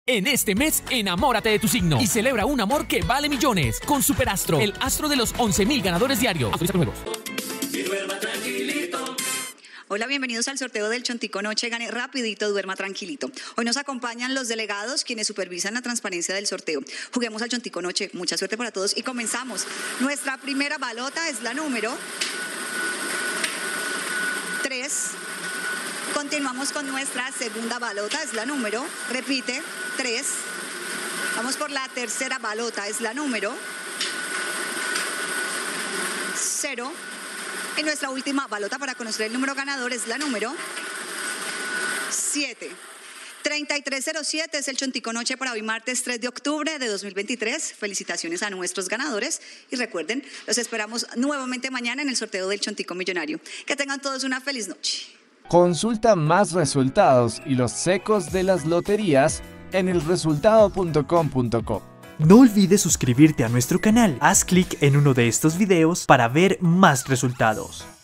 En este mes, enamórate de tu signo y celebra un amor que vale millones con Superastro, el astro de los 11,000 ganadores diarios. Autoriza con juegos. Hola, bienvenidos al sorteo del Chontico Noche. Gane rapidito, duerma tranquilito. Hoy nos acompañan los delegados, quienes supervisan la transparencia del sorteo. Juguemos al Chontico Noche. Mucha suerte para todos y comenzamos. Nuestra primera balota es la número 3. Continuamos con nuestra segunda balota, es la número, repite, 3. Vamos por la tercera balota, es la número 0. Y nuestra última balota para conocer el número ganador es la número 7. 3307 es el Chontico Noche para hoy martes 3 de octubre de 2023. Felicitaciones a nuestros ganadores y recuerden, los esperamos nuevamente mañana en el sorteo del Chontico Millonario. Que tengan todos una feliz noche. Consulta más resultados y los secos de las loterías en elresultado.com.co. No olvides suscribirte a nuestro canal. Haz clic en uno de estos videos para ver más resultados.